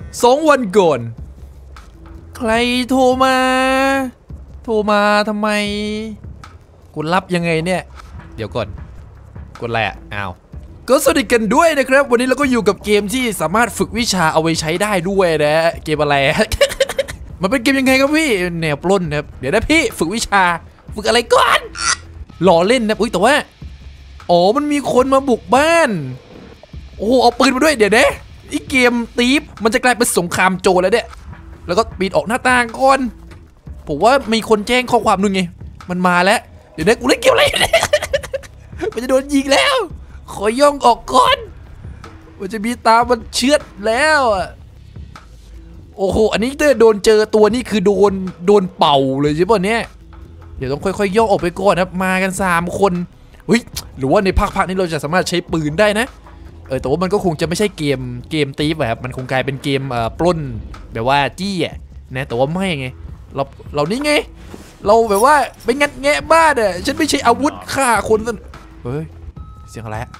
2 วันก่อนใครโทรมาทำไมกูรับยังไงเนี่ยเดี๋ยวก่อนกดอะไรอ่ะอ้าวก็สวัสดีกันด้วยนะครับวันนี้เราก็อยู่กับเกมที่สามารถฝึกวิชาเอาไว้ใช้ได้ด้วยนะเกมอะไร มันเป็นเกมยังไงครับพี่แนวปล้นนะครับเดี๋ยวนะพี่ฝึกวิชาฝึกอะไรก่อนหล่อเล่นนะอุ้ยแต่ว่าอ๋อมันมีคนมาบุกบ้านโอ้โหเอาปืนมาด้วยเดี๋ยวนะไอเกมตีฟมันจะกลายเป็นสงครามโจรแล้วเนี่ยแล้วก็ปีนออกหน้าต่างก่อนผมว่ามีคนแจ้งข้อความนึงไงมันมาแล้วเดี๋ยวนะกูเล่นเกมอะไรเนี่ย มันจะโดนยิงแล้วขอย่องออกก่อนมันจะมีตามันเชือดแล้วโอ้โหอันนี้ถ้าโดนเจอตัวนี่คือโดนเป่าเลยใช่ป่ะเนี่ยเดี๋ยวต้องค่อยๆย่องออกไปก่อนนะมากัน3 คนเฮ้ยหรือว่าในภาคนี้เราจะสามารถใช้ปืนได้นะแต่ว่ามันก็คงจะไม่ใช่เกมตีฟแบบมันคงกลายเป็นเกมปล้นแบบว่าจี้อ่ะนะแต่ว่าไม่ไงเรานี่ไงเราแบบว่าไปงัดแงะบ้านอ่ะฉันไม่ใช่อาวุธฆ่าคนซะเฮ้ยเสียงอะไร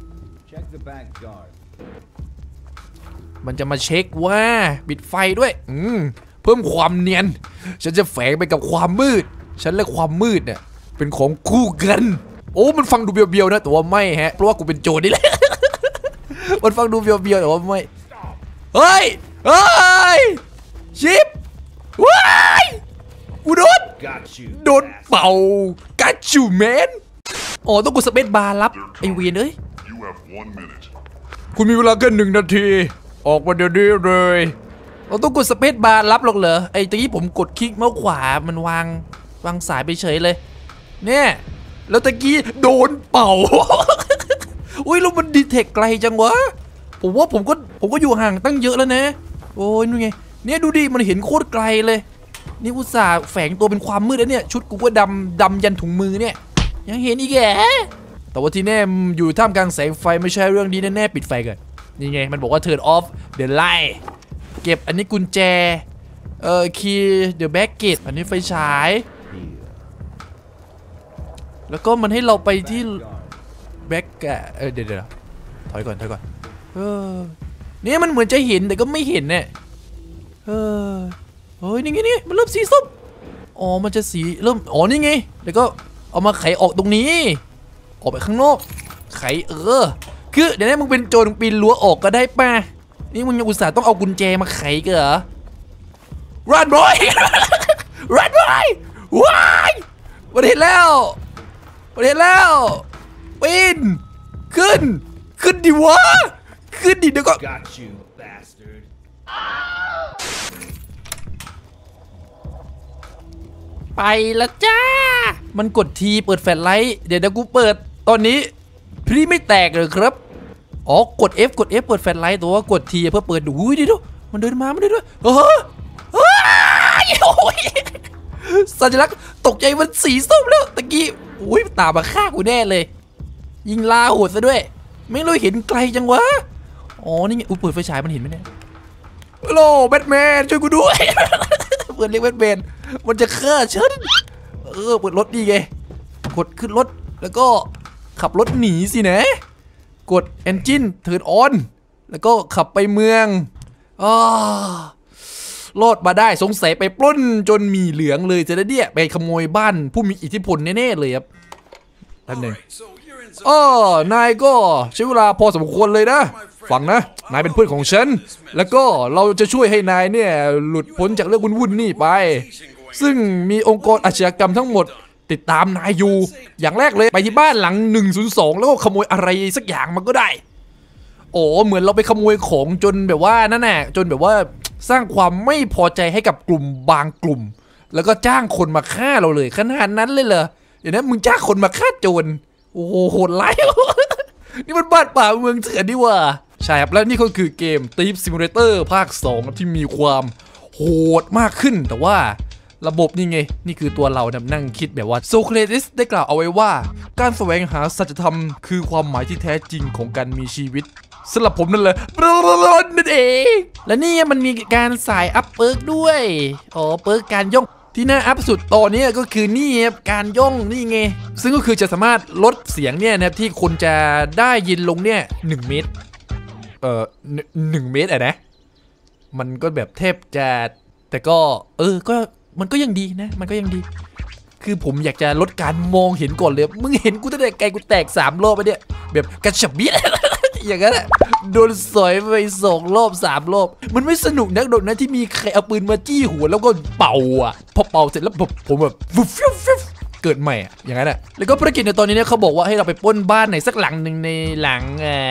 มันจะมาเช็คว่าปิดไฟด้วยเพิ่มความเนียนฉันจะแฝงไปกับความมืดฉันและความมืดเนี่ยเป็นของคู่กันโอ้มันฟังดูเบียวๆนะแต่ว่าไม่ฮะเพราะว่ากูเป็นโจรนี่แหละมันฟังดูเบียวๆแต่ว่าไม่เฮ้ยชิปว้ายกูโดนเป่ากัดจูแมนอ๋อต้องกดสเปซบาร์รับไอเวียนเอ้ยคุณมีเวลาแค่1 นาทีออกมาเดี๋ยวนี้เลยเราต้องกดสเปซบาร์รับหรอกเหรอไอตะกี้ผมกดคลิกเมาส์ขวามันวางสายไปเฉยเลยเนี่ยแล้วตะกี้โดนเป่า อุ้ยแล้วมันดีเทคไกลจังวะผมว่าผมก็อยู่ห่างตั้งเยอะแล้วนะโอ้ยนู่นไงเนี่ยดูดิมันเห็นโคตรไกลเลยนี่อุตส่าห์แฝงตัวเป็นความมืดแล้วเนี่ยชุดกูก็ดำยันถุงมือเนี่ยยังเห็นอีกแกแต่ว่าที่แน่อยู่ท่ามกลางแสงไฟไม่ใช่เรื่องดีแน่ๆปิดไฟก่อนนี่ไงมันบอกว่า turn off the light เก็บอันนี้กุญแจkey the baggage อันนี้ไฟฉายแล้วก็มันให้เราไปที่แบ็กเดี๋ยวถอยก่อนเนี่ยมันเหมือนจะเห็นแต่ก็ไม่เห็นเนี่ยเฮ้ยนี่มันเริ่มสีส้มอ๋อมันจะสีเริ่มอ๋อนี่ไงแล้วก็เอามาไขออกตรงนี้ออกไปข้างนอกไขคือเดี๋ยวนี้มึงเป็นโจรปีนรั้วออกก็ได้ป่ะนี่มึงยังอุตส่าห์ต้องเอากุญแจมาไขกันเหรอ run boy run boy ว้ายมันเห็นแล้วปีนขึ้นดิวะขึ้นดิเดี๋ยวก็ไปแล้วจ้ามันกดทีเปิดแฟลชไลท์เดี๋ยวกูเปิดตอนนี้พี่ไม่แตกเลยครับอ๋อกด F เปิดแฟลชไลท์แต่ว่ากดทีเพื่อเปิดดูดิมันเดินมาด้วยสัญลักษณ์ตกใจมันสีส้มแล้วตะกี้อุ้ยตามมาฆ่ากูแน่เลยยิงลาโหดซะด้วยไม่รู้เห็นไกลจังวะอ๋อนี่ไงเปิดไฟฉายมันเห็นไหมเนี่ยฮัลโหลแบทแมนช่วยกูด้วยเปิดเรียกแบทแมนมันจะฆ่าฉันเปิดรถดีไงกดขึ้นรถแล้วก็ขับรถหนีสินะกด Engine Turn On แล้วก็ขับไปเมืองรอดมาได้สงสัยไปปล้นจนมีเหลืองเลยจะได้เนี่ยไปขโมยบ้านผู้มีอิทธิพลแน่ๆเลยครับท่านหนึ่งนายก็ใช้เวลาพอสมควรเลยนะฟังนะนายเป็นเพื่อนของฉันแล้วก็เราจะช่วยให้นายเนี่ยหลุดพ้นจากเรื่องวุ่นๆนี่ไปซึ่งมีองค์กรอาชญากรรมทั้งหมดติดตามนายอยู่อย่างแรกเลยไปที่บ้านหลัง102แล้วก็ขโมยอะไรสักอย่างมันก็ได้เหมือนเราไปขโมยของจนแบบว่านั่นแหละจนแบบว่าสร้างความไม่พอใจให้กับกลุ่มบางกลุ่มแล้วก็จ้างคนมาฆ่าเราเลยขนาดนั้นเลยเหรอเดี๋ยวนะมึงจ้างคนมาฆ่าโจรโอ้โหโหดร้าย นี่มันบ้านป่าเมืองเถื่อนนี่ว่าใช่ครับแล้วนี่ก็คือเกม Thief Simulator ภาค 2ที่มีความโหดมากขึ้นแต่ว่าระบบนี่ไงนี่คือตัวเรานั่งคิดแบบว่าโซเครติสได้กล่าวเอาไว้ว่าการแสวงหาสัจธรรมคือความหมายที่แท้จริงของการมีชีวิตสำหรับผมนั่นเลยนั่นเองและนี่มันมีการสายอัพเปิร์กด้วยเปิร์กการย่องที่น่าอัพสุดตอนนี้ก็คือนี่ครับการย่องนี่ไงซึ่งก็คือจะสามารถลดเสียงเนี่ยนะที่คนจะได้ยินลงเนี่ย1 เมตร1 เมตรนะมันก็แบบแทบจะแต่ก็ก็มันก็ยังดีนะมันก็ยังดีคือผมอยากจะลดการมองเห็นก่อนเลยมึงเห็นกูตั้งแต่ไกลกูแตก3 รอบไปเนี่ยแบบกระฉับเบี้ยอย่างนั้นแหละโดนสอยไป2 รอบ3 รอบมันไม่สนุกนักโดนนะที่มีใครเอาปืนมาจี้หัวแล้วก็เป่าอ่ะพอเป่าเสร็จแล้วผมแบบฟิวเกิดใหม่อย่างนั้นแหละแล้วก็ภารกิจในตอนนี้เนี่ยเขาบอกว่าให้เราไปปล้นบ้านไหนสักหลังหนึ่งในหลัง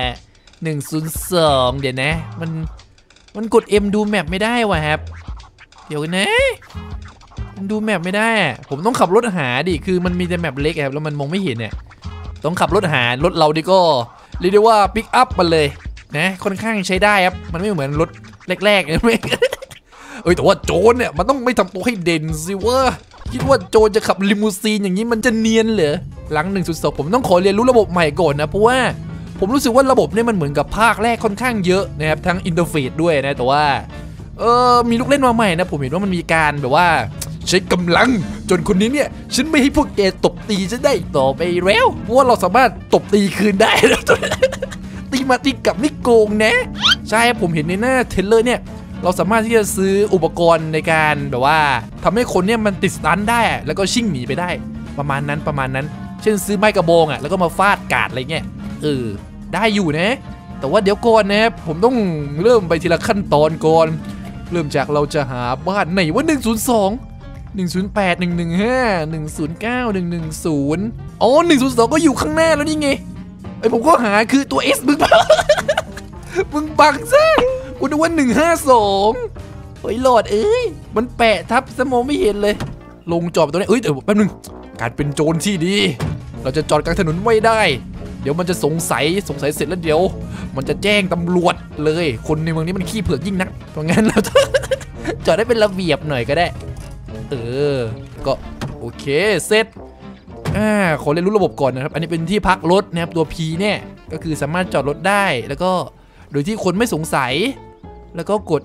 102เดี๋ยวนะมันกด M ดูแมปไม่ได้ว่ะครับเดี๋ยวนะมันดูแมปไม่ได้ผมต้องขับรถหาดิคือมันมีแต่แมปเล็กครับแล้วมันมองไม่เห็นเนี่ยต้องขับรถหารถเราดิก็เรียกได้ว่าปิกอัพมาเลยนะค่อนข้างใช้ได้ครับมันไม่เหมือนรถแรกๆนะแต่ว่าโจรเนี่ยมันต้องไม่ทำตัวให้เด่นสิวะคิดว่าโจรจะขับลิมูซีนอย่างนี้มันจะเนียนเหรอหลัง1.2ผมต้องขอเรียนรู้ระบบใหม่ก่อนนะเพราะว่าผมรู้สึกว่าระบบเนี่ยมันเหมือนกับภาคแรกค่อนข้างเยอะนะครับทั้งอินเทอร์เฟซด้วยนะแต่ว่ามีลูกเล่นมาใหม่นะผมเห็นว่ามันมีการแบบว่าใช้กำลังจนคนนี้เนี่ยฉันไม่ให้พวกแกตบตีฉันได้ต่อไปแล้วเพราะว่าเราสามารถตบตีคืนได้แล้วตีมาตีกลับไม่โกงนะใช่ผมเห็นในหน้าเทรลเลอร์เนี่ยเราสามารถที่จะซื้ออุปกรณ์ในการแบบว่าทำให้คนเนี่ยมันติดสตันได้แล้วก็ชิ่งหนีไปได้ประมาณนั้นเช่นซื้อไม้กระบองแล้วก็มาฟาดกาดอะไรเงี้ยได้อยู่นะแต่ว่าเดี๋ยวก่อนนะผมต้องเริ่มไปทีละขั้นตอนก่อนเริ่มจากเราจะหาบ้านไหนว่า102 108 115 109 110อ๋อ102ก็อยู่ข้างหน้าแล้วนี่ไงผมก็หาคือตัว S มึงบังซะกูนึกว่า152เฮ้ยหลอดมันแปะทับสมองไม่เห็นเลยลงจอดตัวนี้แต่แป๊บนึงการเป็นโจรที่ดีเราจะจอดกลางถนนไม่ได้เดี๋ยวมันจะสงสัยเสร็จแล้วเดี๋ยวมันจะแจ้งตำรวจเลยคนในเมืองนี้มันขี้เผือกยิ่งนักเพราะงั้นเราจอดได้เป็นระเบียบหน่อยก็ได้ก็โอเคเสร็จขอเรียนรู้ระบบก่อนนะครับอันนี้เป็นที่พักรถนะครับตัว P เนี่ยก็คือสามารถจอดรถได้แล้วก็โดยที่คนไม่สงสัยแล้วก็กด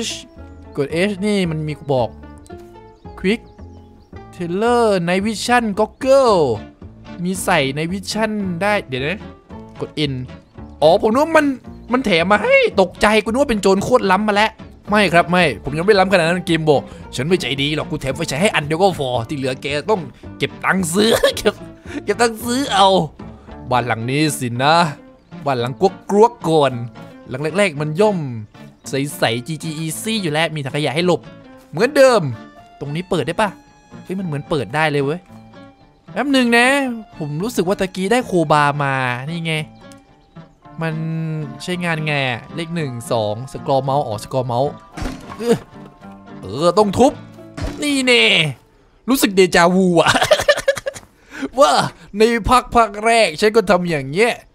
H นี่มันมีบอก Quick Tailor Night Vision Goggle มีใส่ในวิชั่นได้เดี๋ยวนะกด N ผมนึกว่ามันแถมมาให้ตกใจกูนึกว่าเป็นโจรโคตรล้ำมาแล้วไม่ครับไม่ผมยังไม่ล้ำขนาดนั้นเกมบอกฉันไม่ใจดีหรอกกูแถมไฟฉายให้อันเดียวก็พอที่เหลือแกต้องเก็บตังค์ซื้อเก็บตังค์ซื้อเอาบ้านหลังนี้สินะบ้านหลังกลัวก่อนหลังแรกๆมันย่อมใสๆ GG Easy อยู่แล้วมีถังขยะให้หลบเหมือนเดิมตรงนี้เปิดได้ปะมันเหมือนเปิดได้เลยเว้ยแป๊บหนึ่งนะผมรู้สึกว่าตะกี้ได้โคบามานี่ไงมันใช้งานไงเลข1 2สกรอเมาส์สกรอเมาส์ต้องทุบนี่เน่รู้สึกเดจาวูอะ ว่าในภาคแรกฉันก็ทำอย่างเงี้ย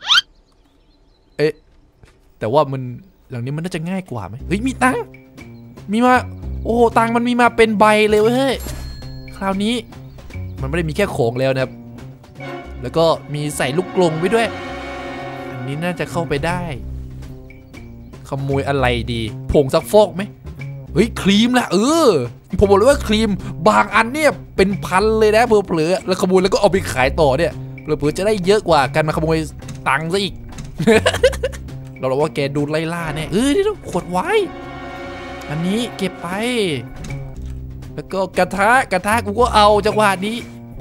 แต่ว่ามันหลังนี้มันน่าจะง่ายกว่าไหมมีตังมีมาโอ้ตังมันมีมาเป็นใบเลยเว้ยคราวนี้มันไม่ได้มีแค่ของแล้วนะครับแล้วก็มีใส่ลูกกรงไว้ด้วยอันนี้น่าจะเข้าไปได้ขโมยอะไรดีผงซักฟอกไหมครีมละผมบอกเลยว่าครีมบางอันเนี่ยเป็นพันเลยนะเผลอๆแล้วขโมยแล้วก็เอาไปขายต่อเนี่ยเผลอๆจะได้เยอะกว่าการมาขโมยตังค์ซะอีก เราบอกว่าแกดูไล่ล่าเนี่ยนี่ต้องขวดไว้อันนี้เก็บไปแล้วก็กระทะกูก็เอาจังหวะนี้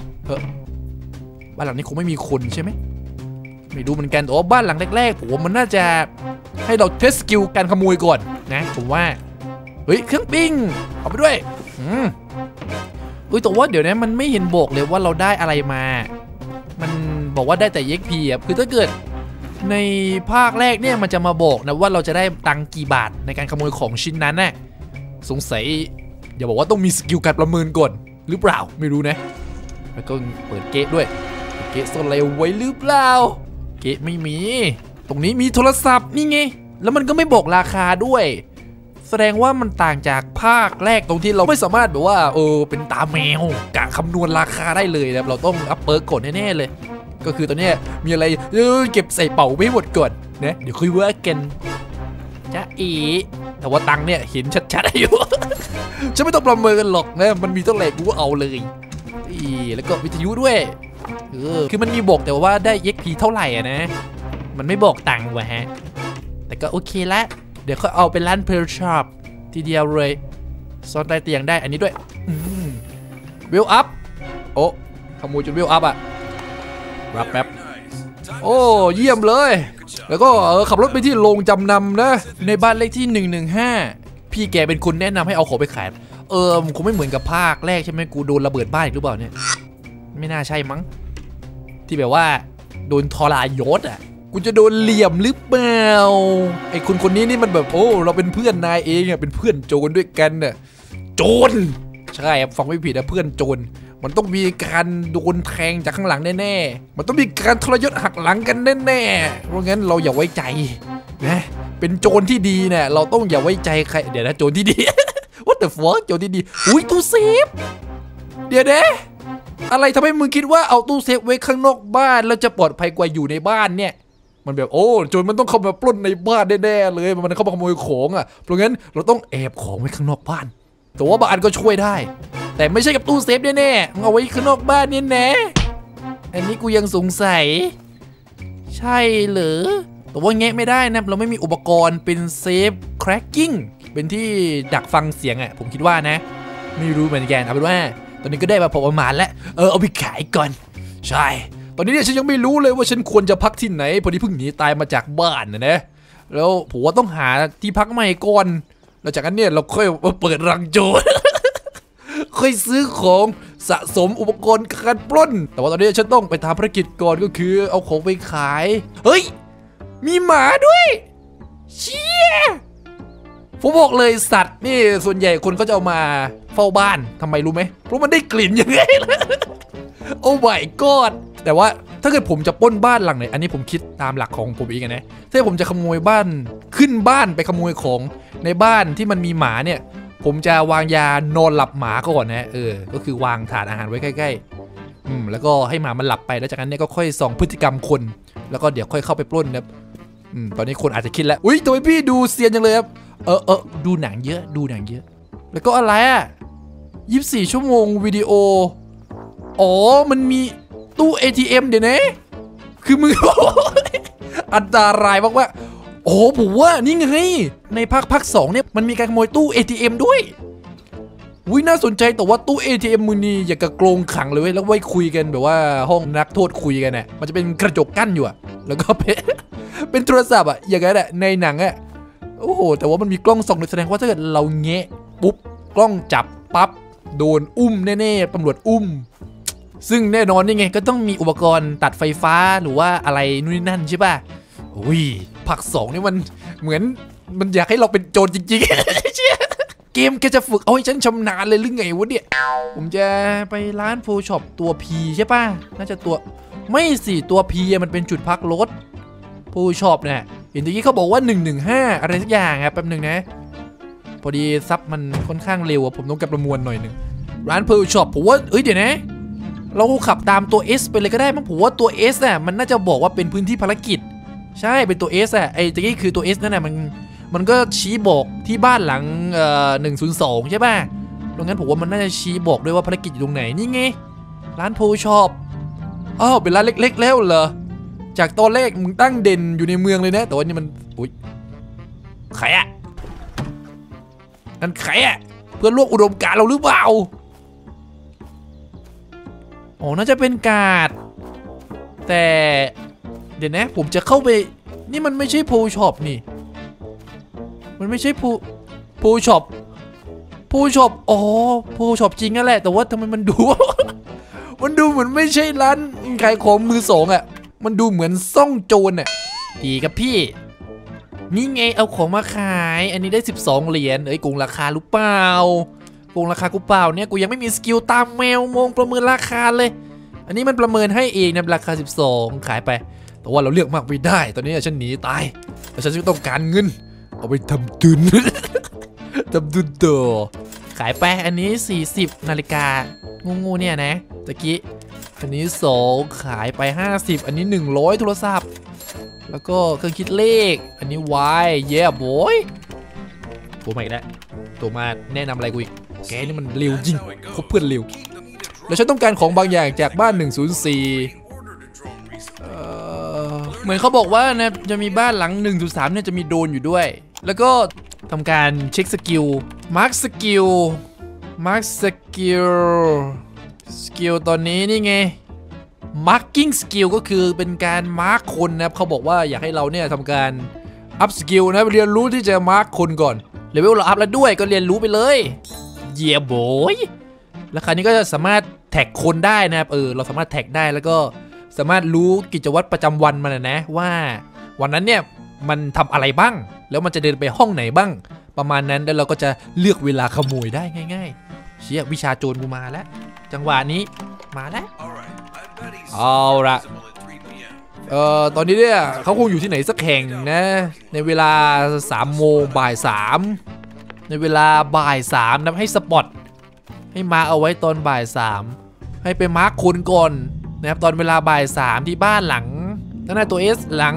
บ้านหลังนี้คงไม่มีคนใช่ไหมไม่รู้เหมือนกันแต่ว่าบ้านหลังแรกๆผมมันน่าจะให้เราเทสสกิลการขโมยก่อนนะผมว่าเครื่องปิ้งเอาไปด้วยแต่ว่าเดี๋ยวนี้มันไม่เห็นบอกเลยว่าเราได้อะไรมามันบอกว่าได้แต่ XP คือถ้าเกิดในภาคแรกเนี่ยมันจะมาบอกนะว่าเราจะได้ตังค์กี่บาทในการขโมยของชิ้นนั้นน่ะสงสัยอย่าบอกว่าต้องมีสกิลการประเมินก่อนหรือเปล่าไม่รู้นะแล้วก็เปิดเกะด้วยเกะซ่อนอะไรไว้หรือเปล่าเกะไม่มีตรงนี้มีโทรศัพท์นี่ไงแล้วมันก็ไม่บอกราคาด้วยแสดงว่ามันต่างจากภาคแรกตรงที่เราไม่สามารถแบบว่าเป็นตาแมวกะคำนวณราคาได้เลยนะเราต้องอัพเปิร์กก่อนแน่ๆเลยก็คือตอนนี้มีอะไรเก็บใส่เป๋าไม่หมดก่อนนะเดี๋ยวคุยว่ากันจะแต่ว่าตังค์เนี่ยเห็นชัดๆอยู่ ฉันไม่ต้องประเมินหรอกนะมันมีเท่าไหร่กูก็เอาเลยแล้วก็วิทยุด้วยคือมันมีบอกแต่ว่าได้ XP เท่าไหร่นะมันไม่บอกตังค์ว่ะฮะแต่ก็โอเคละเดี๋ยวเขาเอาไปร้านเพลช็อปททีเดียวเลยซ่อนใต้เตียงได้อันนี้ด้วยวิวอัพโอ้ขโมยจนวิวอัพอะรับแป๊บโอ้เยี่ยมเลยแล้วก็ขับรถไปที่โรงจำนำนะในบ้านเลขที่115พี่แกเป็นคนแนะนำให้เอาของไปขายมันคงไม่เหมือนกับภาคแรกใช่ไหมกูโดนระเบิดบ้านอีกหรือเปล่าเนี่ยไม่น่าใช่มั้งที่แบบว่าโดนทรยศอ่ะกูจะโดนเหลี่ยมหรือเปล่าไอ้คนนี้นี่มันแบบโอ้เราเป็นเพื่อนนายเองอ่ะเป็นเพื่อนโจรด้วยกันน่ะโจรใช่ฟังไม่ผิดนะเพื่อนโจรมันต้องมีการโดนแทงจากข้างหลังแน่ๆมันต้องมีการทรยศหักหลังกันแน่ๆเพราะงั้นเราอย่าไว้ใจนะเป็นโจรที่ดีเนี่ยเราต้องอย่าไว้ใจใครเดี๋ยวนะโจรที่ดี What the fuck โจรที่ดีอุ้ยตู้เซฟเดี๋ยวนะอะไรทำให้มึงคิดว่าเอาตู้เซฟไว้ข้างนอกบ้านแล้วจะปลอดภัยกว่าอยู่ในบ้านเนี่ยมันแบบโอ้โจรมันต้องเข้ามาปล้นในบ้านแน่ๆเลยมันเข้ามาขโมยของอ่ะเพราะงั้นเราต้องแอบของไว้ข้างนอกบ้านแต่ว่าบางอันก็ช่วยได้แต่ไม่ใช่กับตู้เซฟแน่ๆมึงเอาไว้ข้างนอกบ้านเนี่ยแน่อันนี้กูยังสงสัยใช่เหรอแต่ว่าแงะไม่ได้นะเราไม่มีอุปกรณ์เป็นเซฟแคร็กกิ้งเป็นที่ดักฟังเสียงอ่ะผมคิดว่านะไม่รู้เหมือนกันเอาเป็นว่าตอนนี้ก็ได้มาพอประมาณแล้วเอาไปขายก่อนใช่ตอนนี้เนี่ยฉันยังไม่รู้เลยว่าฉันควรจะพักที่ไหนพอดีเพิ่งหนีตายมาจากบ้านนะแล้วผมว่าต้องหาที่พักใหม่ก่อนแล้วจากนั้นเนี่ยเราค่อยมาเปิดรังโจร ค่อยซื้อของสะสมอุปกรณ์การปล้นแต่ว่าตอนนี้ฉันต้องไปทำภารกิจก่อนก็คือเอาของไปขายเฮ้ยมีหมาด้วยเชี่ยผมบอกเลยสัตว์นี่ส่วนใหญ่คนก็จะเอามาเฝ้าบ้านทำไมรู้ไหมเพราะมันได้กลิ่นยังไงล่ะโอ้ my god แต่ว่าถ้าเกิดผมจะปล้นบ้านหลังไหนอันนี้ผมคิดตามหลักของผมเองนะถ้าผมจะขโมยบ้านขึ้นบ้านไปขโมยของในบ้านที่มันมีหมาเนี่ยผมจะวางยานอนหลับหมาก่อนนะก็คือวางถาดอาหารไว้ใกล้ๆแล้วก็ให้หมามันหลับไปแล้วจากนั้นเนี่ยก็ค่อยส่องพฤติกรรมคนแล้วก็เดี๋ยวค่อยเข้าไปปล้นนะตอนนี้คนอาจจะคิดแล้วอุ้ยทำไมพี่ดูเซียนจังเลยครับดูหนังเยอะแล้วก็อะไรอ่ะ24 ชั่วโมงวิดีโออ๋อมันมีตู้ ATM เดี๋ยวนะคือมึง อันตรายมากว่าโอ้ผมว่านี่ไงในภาค2เนี่ยมันมีการขโมยตู้ ATM ด้วยวิน่าสนใจแต่ว่าตู้ ATM มึงนี่อย่างกับกรงขังเลยเว้ยแล้วไว้คุยกันแบบว่าห้องนักโทษคุยกันน่ะมันจะเป็นกระจกกั้นอยู่อะแล้วก็เป็นโทรศัพท์อะอย่างนั้นอะในหนังอะโอ้โหแต่ว่ามันมีกล้องส่องแสดงว่าถ้าเกิดเราแงะปุ๊บกล้องจับปั๊บโดนอุ้มแน่ๆตำรวจอุ้มซึ่งแน่นอนนี่ไงก็ต้องมีอุปกรณ์ตัดไฟฟ้าหรือว่าอะไรนู่นนี่นั่นใช่ป่ะอุ้ยภาค2นี่มันเหมือนมันอยากให้เราเป็นโจรจริงๆ เกมแกจะฝึกเอาให้ฉันชำนาญเลยหรือไงวะเนี่ยผมจะไปร้านโฟช็อปตัว P ใช่ป่ะน่าจะตัวไม่สิตัว P มันเป็นจุดพักรถโฟช็อปเนี่ยเห็นตะกี้เขาบอกว่า115อะไรสักอย่างอะแป๊บหนึ่งนะพอดีซับมันค่อนข้างเร็วอะผมต้องกลับประมวลหน่อยหนึ่งร้านโฟช็อปผมว่าเดี๋ยวนะเราขับตามตัว S ไปเลยก็ได้มั้งผมว่าตัว S น่ะมันน่าจะบอกว่าเป็นพื้นที่ภารกิจใช่เป็นตัว S อ่ะไอ้ตะกี้คือตัว S นั่นแหละมันก็ชี้บอกที่บ้านหลัง102ใช่ป่ะดังนั้นผมว่ามันน่าจะชี้บอกด้วยว่าภารกิจอยู่ตรงไหนนี่ไงร้านโพช็อปอ้าวเป็นร้านเล็กๆแล้วเหรอจากตอนแรกมึงตั้งเด่นอยู่ในเมืองเลยนะแต่ว่านี่มันอุ้ยใครอ่ะนั่นใครอ่ะเพื่อนร่วมอุดมการณ์เราหรือเปล่าอ๋อน่าจะเป็นการ์ดแต่เดี๋ยวนะผมจะเข้าไปนี่มันไม่ใช่โพช็อปนี่มันไม่ใช่โพช็อปอ๋อโพช็อปจริงนั่นแหละแต่ว่าทำไมมันดู มันดูเหมือนไม่ใช่ร้านขายของมือสองอ่ะมันดูเหมือนซ่องโจรอ่ะดีกับพี่นี่ไงเอาของมาขายอันนี้ได้12 เหรียญโกงราคาหรือเปล่าโกงราคากูเปล่าเนี่ยกูยังไม่มีสกิลตามแมวมองประเมินราคาเลยอันนี้มันประเมินให้เองนะราคา12ขายไปแต่ว่าเราเลือกมากไม่ได้ตอนนี้ฉันหนีตายแต่ฉันต้องการเงินเอาไปทำทุน ทำทุนต่อขายไปอันนี้40 นาฬิกางูเนี่ยนะตะกี้อันนี้2ขายไป50อันนี้100โทรศัพท์แล้วก็เครื่องคิดเลขอันนี้ Y เย้บอยตัวใหม่แล้วตัวมาแนะนำอะไรกูอีกแกนี่มันเร็วจริงคบเพื่อนเร็วแล้วฉันต้องการของบางอย่างจากบ้าน104เหมือนเขาบอกว่านะจะมีบ้านหลัง1-3เนี่ยจะมีโดรนอยู่ด้วยแล้วก็ทำการเช็คสกิลมาร์คสกิลตอนนี้นี่ไง marking skill ก็คือเป็นการมาร์คคนนะครับเขาบอกว่าอยากให้เราเนี่ยทำการ up skill นะเรียนรู้ที่จะมาร์คคนก่อนเลเวลเราอัพแล้วด้วยก็เรียนรู้ไปเลยเย่โบยแล้วคราวนี้ก็จะสามารถแท็กคนได้นะครับเราสามารถแท็กได้แล้วก็สามารถรู้กิจวัตรประจำวันมันนะว่าวันนั้นเนี่ยมันทำอะไรบ้างแล้วมันจะเดินไปห้องไหนบ้างประมาณนั้นแล้วเราก็จะเลือกเวลาขโมยได้ง่ายๆเชี่ยวิชาโจรกูมาแล้วจังหวะนี้มาแล้วเอาละตอนนี้เนี่ยเขาคงอยู่ที่ไหนสักแห่งนะในเวลา3 โมงบ่าย 3ในเวลาบ่าย 3นะให้สปอตให้มาเอาไว้ตอนบ่าย 3ให้ไปมาร์คคนก่อนนะครับตอนเวลาบ่าย 3ที่บ้านหลังหน้าตัว S หลัง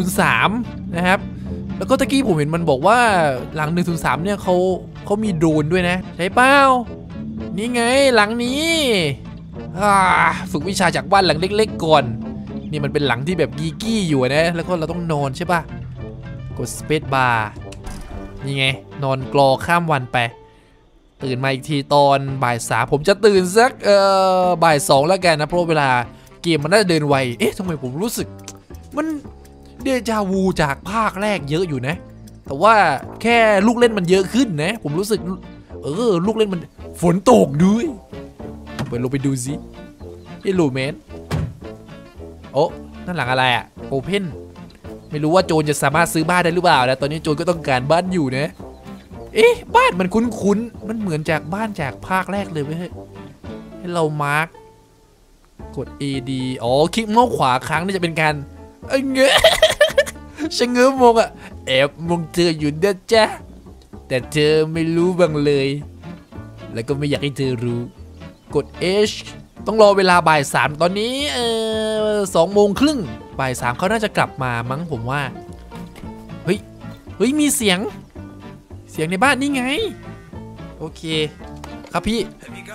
103นะครับแล้วก็ตะกี้ผมเห็นมันบอกว่าหลัง103เนี่ยเขามีโดรนด้วยนะใช่เปล่านี่ไงหลังนี้ฝึกวิชาจากบ้านหลังเล็กๆก่อนนี่มันเป็นหลังที่แบบกีกี้อยู่นะแล้วก็เราต้องนอนใช่ป่ะกดสเปซบาร์นี่ไงนอนกรอข้ามวันไปตื่นมาอีกทีตอนบ่าย 3ผมจะตื่นสักบ่าย 2แล้วกันนะเพราะเวลาเกมมันน่าจะเดินไวทำไมผมรู้สึกมันเดจาวูจากภาคแรกเยอะอยู่นะแต่ว่าแค่ลูกเล่นมันเยอะขึ้นนะผมรู้สึกลูกเล่นมันฝนตกด้วยไปลงไปดูสิไอ้ลูแมนโอ้นั่นหลังอะไรอะโอเพนไม่รู้ว่าโจรจะสามารถซื้อบ้านได้หรือเปล่านะตอนนี้โจรก็ต้องการบ้านอยู่นะบ้านมันคุ้นๆมันเหมือนจากบ้านจากภาคแรกเลยเว้ยให้เรามาร์กกด AD คลิกเมาส์ขวาครั้งนี่จะเป็นการเงะชะเง้อมองอะแอบมองเธออยู่นะจ๊ะแต่เธอไม่รู้บ้างเลยแล้วก็ไม่อยากให้เธอรู้กด H ต้องรอเวลาบ่าย 3ตอนนี้2 โมงครึ่งบ่าย 3เขาน่าจะกลับมามั้งผมว่าเฮ้ยมีเสียงในบ้านนี่ไงโอเคครับพี่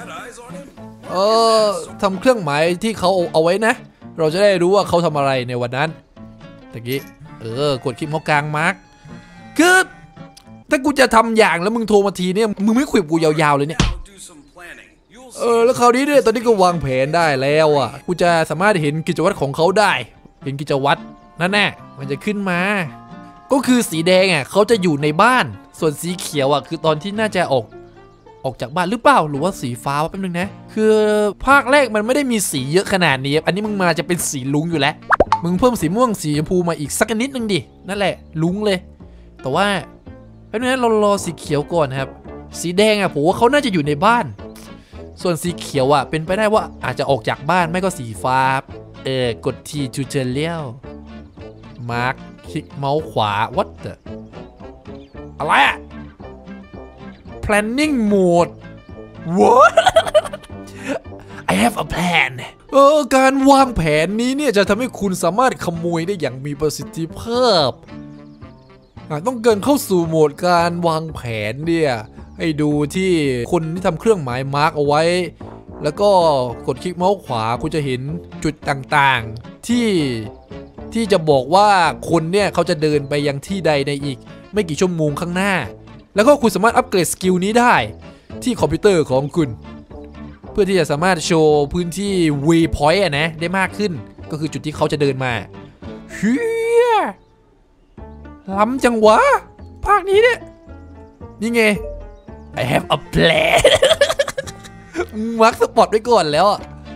ทำเครื่องหมายที่เขาเอาไว้นะเราจะได้รู้ว่าเขาทำอะไรในวันนั้นตะกี้กดคลิปเขากลางมาร์กคือถ้ากูจะทำอย่างแล้วมึงโทรมาทีเนี่ยมึงไม่คุยกับกูยาวๆเลยเนี่ยแล้วคราวนี้เนี่ยตอนนี้ก็วางแผนได้แล้วอ่ะกูจะสามารถเห็นกิจวัตรของเขาได้เห็นกิจวัตรนั่นแน่มันจะขึ้นมาก็คือสีแดงอ่ะเขาจะอยู่ในบ้านส่วนสีเขียวอ่ะคือตอนที่น่าจะออกจากบ้านหรือเปล่าหรือว่าสีฟ้าวะแป๊บนึงนะคือภาคแรกมันไม่ได้มีสีเยอะขนาดนี้อันนี้มึงมาจะเป็นสีลุ้งอยู่แล้วมึงเพิ่มสีม่วงสีชมพูมาอีกสักนิดนึงดินั่นแหละลุ้งเลยแต่ว่าแป๊บนึงนะเรารอสีเขียวก่อนครับสีแดงอ่ะผมว่าเขาน่าจะอยู่ในบ้านส่วนสีเขียวอ่ะเป็นไปได้ว่าอาจจะออกจากบ้านไม่ก็สีฟ้ากดทีทูเทเรียลมาร์คคลิกเมาส์ขวา what the อะไรอะ planning mode what I have a plan การวางแผนนี้เนี่ยจะทำให้คุณสามารถขโมยได้อย่างมีประสิทธิภาพต้องเกินเข้าสู่โหมดการวางแผนเนี่ยให้ดูที่คนที่ทำเครื่องหมายมาร์กเอาไว้แล้วก็กดคลิกเมาส์ขวาคุณจะเห็นจุดต่างๆที่จะบอกว่าคนเนี่ยเขาจะเดินไปยังที่ใดในอีกไม่กี่ชั่วโมงข้างหน้าแล้วก็คุณสามารถอัปเกรดสกิลนี้ได้ที่คอมพิวเตอร์ของคุณเพื่อที่จะสามารถโชว์พื้นที่ waypoint นะได้มากขึ้นก็คือจุดที่เขาจะเดินมาเฮียล้ำจังวะภาคนี้เนี่ยนี่ไง I have a plan มาร์คสปอตไว้ก่อนแล้ว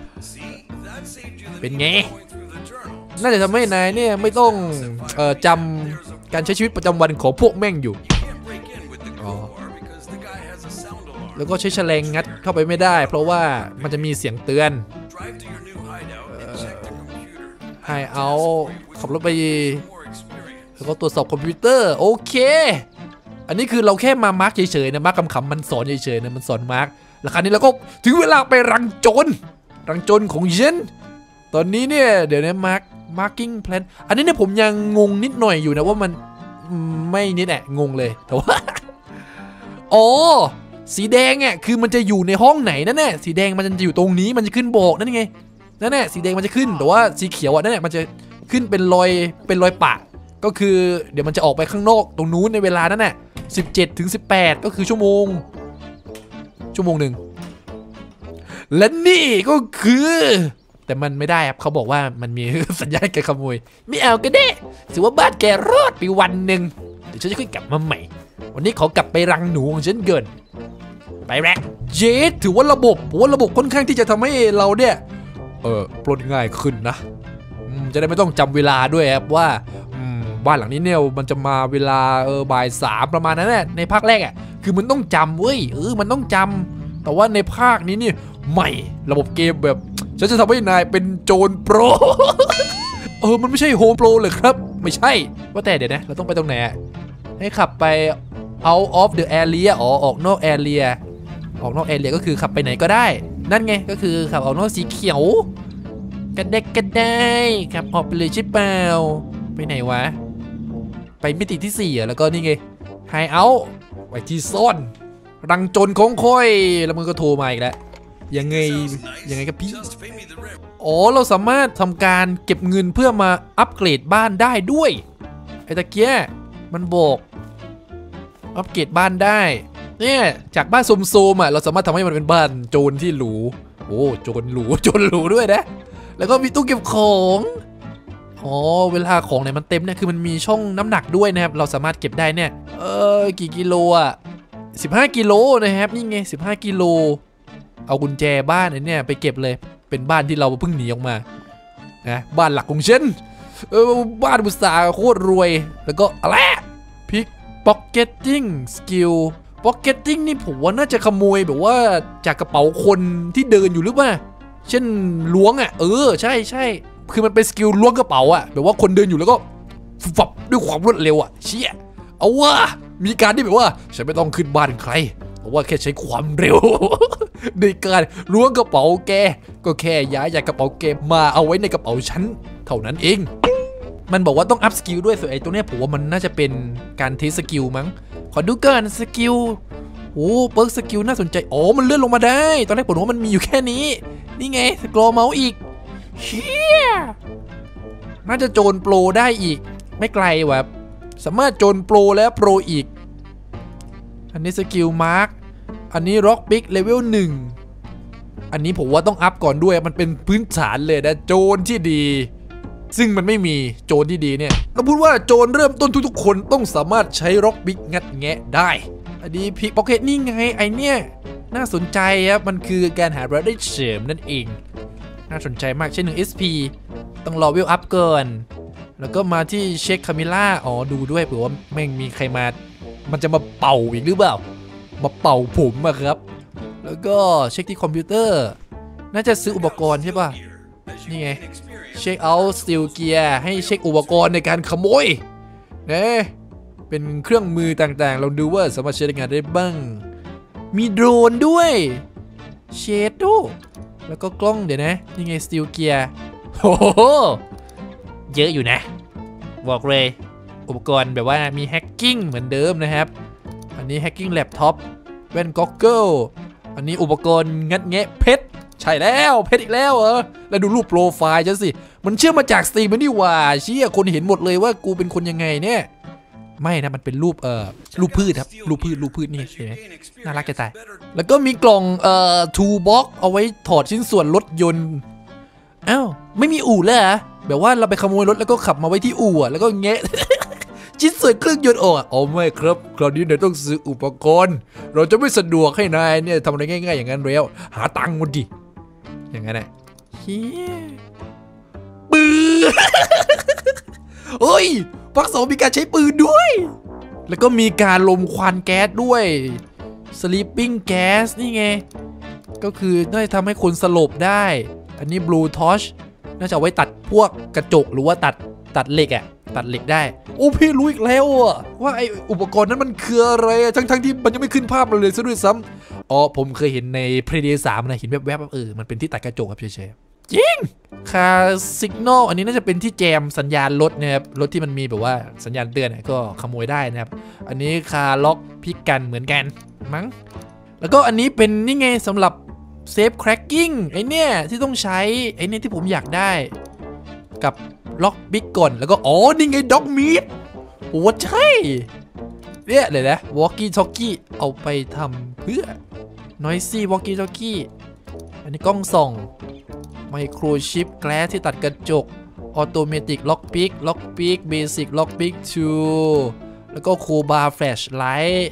เป็นไงน่าจะทำให้นายเนี่ยไม่ต้องจำการใช้ชีวิตประจำวันของพวกแม่งอยู่แล้วก็ใช้แฉลงงัดเข้าไปไม่ได้เพราะว่ามันจะมีเสียงเตือนให้เอาขับรถไปแล้วก็ตรวจสอบคอมพิวเตอร์โอเคอันนี้คือเราแค่มามาร์กเฉยๆนะมาร์กคำๆมันสอนเฉยๆนะมันสอนมาร์กแล้วคราวนี้เราก็ถึงเวลาไปรังโจรของเย็นตอนนี้เนี่ยเดี๋ยวนะmarking plan อันนี้เนี่ยผมยังงงนิดหน่อยอยู่นะว่ามันไม่นิดแหละงงเลยแต่ว่าสีแดงอ่ะคือมันจะอยู่ในห้องไหนนั่นแหละสีแดงมันจะอยู่ตรงนี้มันจะขึ้นบอกนั่นไงนั่นแหละสีแดงมันจะขึ้นแต่ว่าสีเขียวอ่ะนั่นแหละมันจะขึ้นเป็นรอยปะก็คือเดี๋ยวมันจะออกไปข้างนอกตรงนู้นในเวลานั้นแหละ 17 ถึง 18 ก็คือชั่วโมงหนึ่งและนี่ก็คือแต่มันไม่ได้ครับเขาบอกว่ามันมีสัญญาณการขโมยไม่เอาก็ได้ถือว่าบ้านแกรอดไปวันหนึ่งเดี๋ยวฉันจะค่อยกลับมาใหม่วันนี้ขอกลับไปรังหนูของฉันเกินไปแร็กเจสถือว่าระบบค่อนข้างที่จะทำให้เราเนี่ยปล้นง่ายขึ้นนะจะได้ไม่ต้องจำเวลาด้วยครับว่าบ้านหลังนี้เนี่ยมันจะมาเวลาบ่าย 3ประมาณนั้นแหละในภาคแรกอ่ะคือมันต้องจำเว้ยมันต้องจำแต่ว่าในภาคนี้นี่ใหม่ระบบเกมแบบฉันจะทำให้นายเป็นโจรโปร มันไม่ใช่โฮมโปรเลยครับไม่ใช่ว่าแต่เดี๋ยวนะเราต้องไปตรงไหนให้ขับไป out of the area ออกนอก area ก็คือขับไปไหนก็ได้นั่นไงก็คือขับออกนอกสีเขียวกระเด็กกระได้ขับออกไปเลยใช่เปล่าไปไหนวะไปมิติที่4แล้วก็นี่ไงไฮเอาท์ไว้ที่ซ่อนรังจนของค่อยแล้วมันก็โทรมาอีกแล้วยังไงกับพี่เราสามารถทำการเก็บเงินเพื่อมาอัปเกรดบ้านได้ด้วยไอ้ตะเกียมันบอกอัปเกรดบ้านได้เนี่ยจากบ้านโซมๆเราสามารถทำให้มันเป็นบ้านโจรที่หรูโจรหรูด้วยนะแล้วก็มีตู้เก็บของเวลาของไหนมันเต็มเนี่ยคือมันมีช่องน้ำหนักด้วยนะครับเราสามารถเก็บได้เนี่ยกี่กิโล15 กิโลนะครับนี่ไง15 กิโลเอากุญแจบ้านเนี่ยไปเก็บเลยเป็นบ้านที่เราเพิ่งหนีออกมานะบ้านหลักของฉันบ้านบุษาโคตรรวยแล้วก็อะไรพิกพ็อกเก็ตติ้งสกิลพ็อกเก็ตติ้งนี่ผมว่าน่าจะขโมยแบบว่าจากกระเป๋าคนที่เดินอยู่หรือเปล่าเช่นล้วงใช่คือมันเป็นสกิลล้วงกระเป๋าแบบว่าคนเดินอยู่แล้วก็ฝับด้วยความรวดเร็วเชี่ยเอาว่ามีการที่แบบว่าฉันไม่ต้องขึ้นบ้านใครเพราะว่าแค่ใช้ความเร็ว ในการล้วงกระเป๋าแกก็แค่ย้ายจากกระเป๋าแกมาเอาไว้ในกระเป๋าฉันเท่านั้นเองมันบอกว่าต้องอัพสกิลด้วยส่วนไอ้ตัวเนี้ยผมว่ามันน่าจะเป็นการเทสสกิลมั้งขอดูกันสกิลเปิร์กสกิลน่าสนใจมันเลื่อนลงมาได้ตอนแรกผมว่ามันมีอยู่แค่นี้นี่ไงสกรอเมาส์อีกเชี่ยน่าจะโจรโปรได้อีกไม่ไกลว่ะสามารถโจรโปรแล้วโปรอีกอันนี้สกิลมาร์คอันนี้ร็อกบิ๊กเลเวล1อันนี้ผมว่าต้องอัพก่อนด้วยมันเป็นพื้นฐานเลยนะโจรที่ดีซึ่งมันไม่มีโจรที่ดีเนี่ยเราพูดว่าโจรเริ่มต้นทุกๆคนต้องสามารถใช้ร็อกบิ๊กงัดแงะได้อันนี้พิกพ็อกเก็ตนี่ไงไอเนี่ยน่าสนใจครับมันคือการหารายได้เสริมนั่นเองน่าสนใจมากใช่1 SP ต้องรอเวลอัพเกินแล้วก็มาที่เช็คคามิล่าดูด้วยเผื่อว่าแม่งมีใครมามันจะมาเป่าอีกหรือเปล่ามาเป่าผมครับแล้วก็เช็คที่คอมพิวเตอร์น่าจะซื้ออุปกรณ์ใช่ป่ะนี่ไงเช็คเอาท์สตีลเกียร์ให้เช็คอุปกรณ์ในการขโมยเป็นเครื่องมือต่างๆเราดูว่าสามารถใช้งานได้บ้างมีโดรนด้วยเชดดูแล้วก็กล้องเดี๋ยวนะนี่ไงสตีลเกียร์โอ้โหเยอะอยู่นะบอกเลยอุปกรณ์แบบว่ามีแฮกกิ้งเหมือนเดิมนะครับอันนี้แฮกกิ้งแล็ปท็อปแว่นก็อกเกิลอันนี้อุปกรณ์งัดแงะเพชรใช่แล้วเพชรอีกแล้วแล้วดูรูปโปรไฟล์ฉันสิมันเชื่อมาจากสตรีมนี่ว่าเชี่ยคนเห็นหมดเลยว่ากูเป็นคนยังไงเนี่ยไม่นะมันเป็นรูปพืชครับรูปพืชนี่เห็นไหมน่ารักจะตายแล้วก็มีกล่องทูบ็อกเอาไว้ถอดชิ้นส่วนรถยนต์ไม่มีอู่เลยแบบว่าเราไปขโมยรถแล้วก็ขับมาไว้ที่อู่แล้วก็แงะ ชิ้นส่วนเครื่องยนต์ออกไม่ครับคราวนี้นายต้องซื้ออุปกรณ์เราจะไม่สะดวกให้นายเนี่ยทำอะไรง่ายๆอย่างนั้นแล้วหาตังค์มาดิอย่างนั้นปืน เฮ้ยภาค 2มีการใช้ปืนด้วยแล้วก็มีการลมควันแก๊สด้วย sleeping gas นี่ไงก็คือน่าจะทำให้คนสลบได้อันนี้ blue torch น่าจะเอาไว้ตัดพวกกระจกหรือว่าตัดเหล็กตัดเหล็กได้พี่รู้อีกแล้วว่าไออุปกรณ์นั้นมันคืออะไรทั้งที่มันยังไม่ขึ้นภาพเลยซะด้วยซ้ำผมเคยเห็นใน Prey 3นะเห็นแวบๆมันเป็นที่ตัดกระจกครับเฉยๆจริงคาสิกนอลอันนี้น่าจะเป็นที่แจมสัญญาณรถนะครับรถที่มันมีแบบว่าสัญญาณเตือนก็ขโมยได้นะครับอันนี้คาล็อกพิกกันเหมือนกันมั้งแล้วก็อันนี้เป็นนี่ไงสำหรับเซฟแคร็กกิ้งไอเนี่ยที่ต้องใช้ไอเนี่ยที่ผมอยากได้กับล็อกบิ๊กก่อนแล้วก็นี่ไงด็อกมีดใช่เนี่ยเลยนะ walkie talkie เอาไปทำเพื่อ noisy walkie talkie อันนี้กล้องส่องไมโครชิปแกลสที่ตัดกระจก automatic lockpick basic lockpick 2แล้วก็ Crowbar flashlight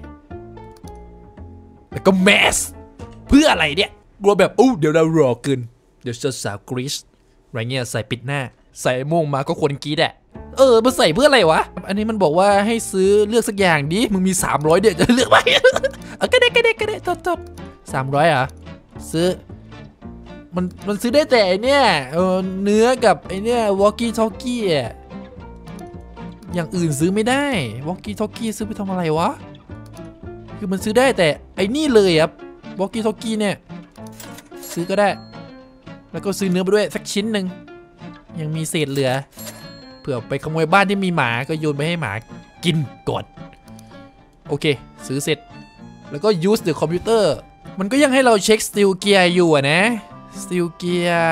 แล้วก็ mask เพื่ออะไรเนี่ยกลัวแบบเดี๋ยวเรารอเกินเดี๋ยวจะสาวกรีซอะไรเงี้ยใส่ปิดหน้าใส่โม่งมาก็ควรกรีดอะมันใส่เพื่ออะไรวะอันนี้มันบอกว่าให้ซื้อเลือกสักอย่างดิมึงมี300เดี๋ยวจะเลือกไปก็ได้ทด300อ่ะซื้อมันซื้อได้แต่เนี่ยเนื้อกับไอเนี่ย walkie talkie อะอย่างอื่นซื้อไม่ได้ walkie talkie ซื้อไปทำอะไรวะคือมันซื้อได้แต่ไอ้นี่เลยครับ walkie talkie เนี่ยซื้อก็ได้แล้วก็ซื้อเนื้อไปด้วยสักชิ้นหนึ่งยังมีเศษเหลือเผื่อไปขโมยบ้านที่มีหมาก็โยนไปให้หมากินก่อนโอเคซื้อเสร็จแล้วก็ use the computer มันก็ยังให้เราเช็ค steel gear อยู่นะ steel gear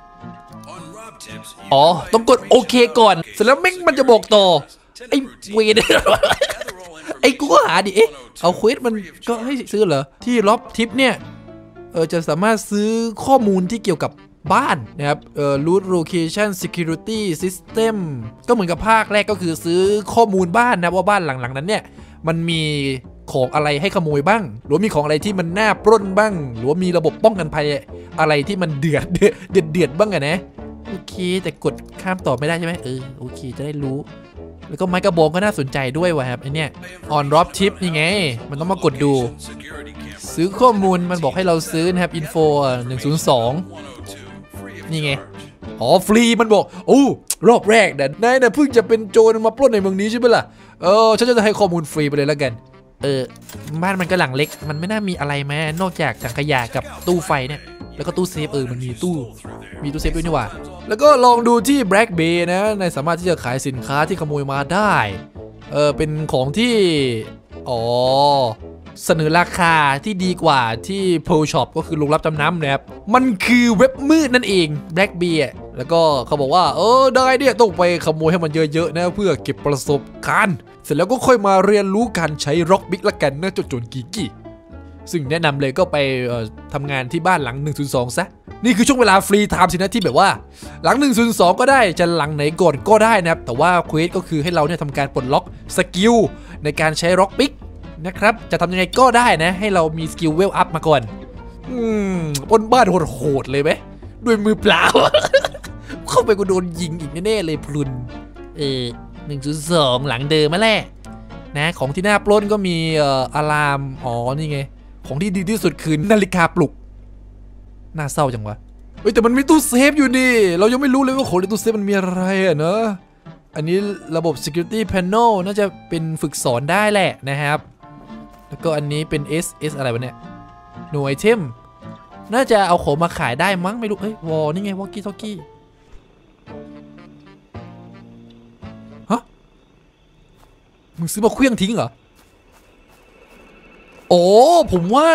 ต้องกดโอเคก่อนเสร็จแล้วมันจะบอกต่อไอ้เวรไอ้กูก็หาดิเอาเควสมันก็ให้ซื้อเหรอที่ล็อบทิปเนี่ยจะสามารถซื้อข้อมูลที่เกี่ยวกับบ้านนะครับroot location security system ก็เหมือนกับภาคแรกก็คือซื้อข้อมูลบ้านนะว่าบ้านหลังๆนั้นเนี่ยมันมีของอะไรให้ขโมยบ้างหรือมีของอะไรที่มันน่าปล้นบ้างหรือว่ามีระบบป้องกันภัยอะไรที่มันเดือดบ้างอะนะโอเคแต่กดข้ามต่อไม่ได้ใช่ไหมโอเคจะได้รู้แล้วก็ไม้กระบองก็น่าสนใจด้วยว่ะครับไอเนี้ย on drop tip นี่ไงมันต้องมากดดูซื้อข้อมูลมันบอกให้เราซื้อนะครับ info 102นี่ไงฟรีมันบอกรอบแรกนายเพิ่งจะเป็นโจรมาปล้นในเมืองนี้ใช่ไหมล่ะฉันจะให้ข้อมูลฟรีไปเลยแล้วกันบ้านมันก็หลังเล็กมันไม่น่ามีอะไรแม้นอกจากถังขยะกับตู้ไฟเนี่ยแล้วก็ตู้เซฟมันมีตู้เซฟด้วยนี่หว่าแล้วก็ลองดูที่ Black Bay นะนายสามารถที่จะขายสินค้าที่ขโมยมาได้เป็นของที่เสนอราคาที่ดีกว่าที่ Pearl Shop ก็คือโรงรับจำนำนะครับมันคือเว็บมืดนั่นเอง Black Bay แล้วก็เขาบอกว่าได้เนี่ยต้องไปขโมยให้มันเยอะๆนะเพื่อเก็บประสบการณ์เสร็จแล้วก็ค่อยมาเรียนรู้การใช้ร็อกบิ๊กละกันนะโจนกีกี้ซึ่งแนะนำเลยก็ไปทำงานที่บ้านหลัง102ซะนี่คือช่วงเวลาฟรีไทม์สินะที่แบบว่าหลัง102ก็ได้จะหลังไหนก่อนก็ได้นะครับแต่ว่าเควสก็คือให้เราเนี่ยทำการปลดล็อกสกิลในการใช้ร็อกบิ๊กนะครับจะทำยังไงก็ได้นะให้เรามีสกิลเวลอัพมาก่อนบนบ้านโหดเลยไหมด้วยมือเปล่า เข้าไปก็โดนยิงอีกแน่ๆเลยพลุน102หลังเดิมมาแหละนะของที่น่าปล้นก็มีอะลามนี่ไงของที่ดีที่สุดคือนาฬิกาปลุกน่าเศร้าจังวะแต่มันมีตู้เซฟอยู่นี่เรายังไม่รู้เลยว่าของในตู้เซฟมันมีอะไรเนอะอันนี้ระบบ security panel น่าจะเป็นฝึกสอนได้แหละนะครับแล้วก็อันนี้เป็น S อะไรวะเนี่ยหน่วยไอเทมน่าจะเอาของมาขายได้มั้งไม่รู้วอนี่ไงวอกี้ทอกกี้มึงซื้อมาเคลื่องทิ้งเหรอผมว่า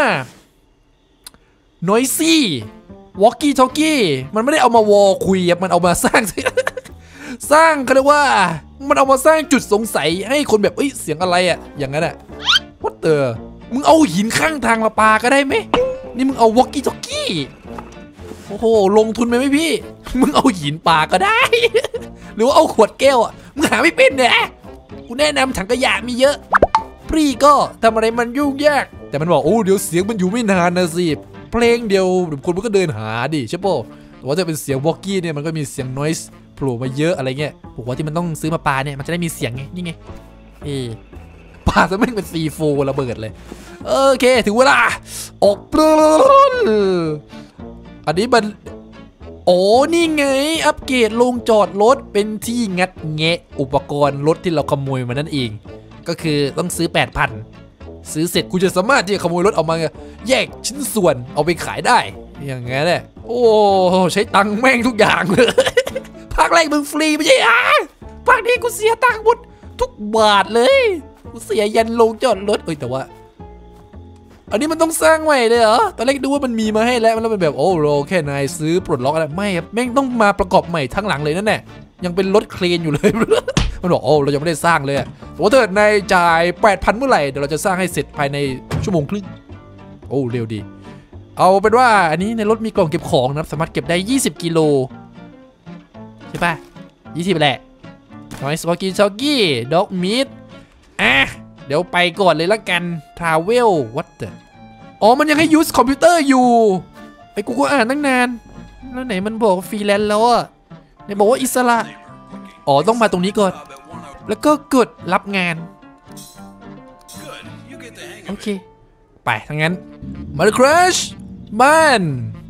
noisy walkie talkie มันไม่ได้เอามาวอคุยมันเอามาสร้างเขาเรียกว่ามันเอามาสร้างจุดสงสัยให้คนแบบเสียงอะไรอย่างนั้นwhat the มึงเอาหินข้างทางมาปาก็ได้ไหมนี่มึงเอา walkie talkie โอ้โหลงทุนไหมพี่มึงเอาหินปาก็ได้ หรือว่าเอาขวดแก้วมึงหาไม่เป็นเนี่ยกูแนะนำถังขยะมีเยอะปรีก็ทำอะไรมันยุ่งยากแต่มันบอกเดี๋ยวเสียงมันอยู่ไม่นานนะสิเพลงเดียวคนมันก็เดินหาดิใช่ป่ะแต่ว่าจะเป็นเสียงวอกกี้เนี่ยมันก็มีเสียง noise โผล่มาเยอะอะไรเงี้ยผมว่าที่มันต้องซื้อมาปาเนี่ยมันจะได้มีเสียงไงนี่ไงปาซะไม่เป็นC4ระเบิดเลยโอเคถึงเวลาออกปล้นอันนี้มันนี่ไงอัปเกรดโรงจอดรถเป็นที่งัดแงะอุปกรณ์รถที่เราขโมยมานั่นเองก็คือต้องซื้อ 8,000 ซื้อเสร็จกูจะสามารถที่จะขโมยรถออกมาแยกชิ้นส่วนเอาไปขายได้อย่างงั้นแหละใช้ตังค์แม่งทุกอย่างเลยภาคแรกมึงฟรีไม่ใช่ภาคนี้กูเสียตังค์หมดทุกบาทเลยกูเสียยันลงจอดรถแต่ว่าอันนี้มันต้องสร้างใหม่เลยเหรอตอนแรกดูว่ามันมีมาให้แล้วมันแบบโรแค่นายซื้อปลดล็อกอะไรไม่ครับแม่งต้องมาประกอบใหม่ทั้งหลังเลยนั่นแหละยังเป็นรถเครนอยู่เลยมันบอกโอ้เรายังไม่ได้สร้างเลยแต่ว่าถ้านายจ่าย 8,000 เมื่อไหร่เดี๋ยวเราจะสร้างให้เสร็จภายในชั่วโมงครึ่งโอ้เร็วดีเอาเป็นว่าอันนี้ในรถมีกล่องเก็บของนะสามารถเก็บได้20 กิโลใช่ป่ะ20แหละน้อยสปอกี้ช็อกกี้ด็อกมิดเดี๋ยวไปก่อนเลยละกันทราเวลวัตเตอร์อ๋อมันยังให้ยูสคอมพิวเตอร์อยู่ไอ้กูก็อ่านตั้งนานแล้วไหนมันบอกฟรีแลนซ์แล้วอ่ะไหนบอกว่าอิสระอ๋อต้องมาตรงนี้ก่อนแล้วก็กดรับงานโอเคไปทั้งนั้นมาเลยครัชบ้าน